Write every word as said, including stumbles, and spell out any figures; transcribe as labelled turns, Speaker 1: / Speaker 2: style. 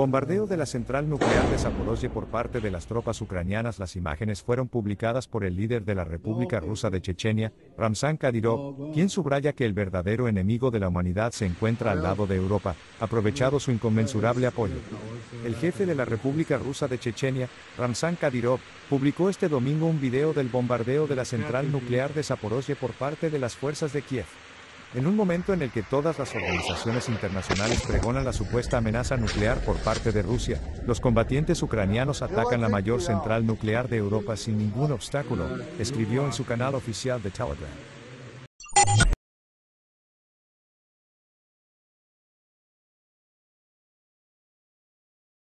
Speaker 1: bombardeo de la central nuclear de Zaporozhye por parte de las tropas ucranianas. Las imágenes fueron publicadas por el líder de la República Rusa de Chechenia, Ramzan Kadyrov, quien subraya que el verdadero enemigo de la humanidad se encuentra al lado de Europa, aprovechado su inconmensurable apoyo. El jefe de la República Rusa de Chechenia, Ramzan Kadyrov, publicó este domingo un video del bombardeo de la central nuclear de Zaporozhye por parte de las fuerzas de Kiev. En un momento en el que todas las organizaciones internacionales pregonan la supuesta amenaza nuclear por parte de Rusia, los combatientes ucranianos atacan la mayor central nuclear de Europa sin ningún obstáculo, escribió en su canal oficial de Telegram.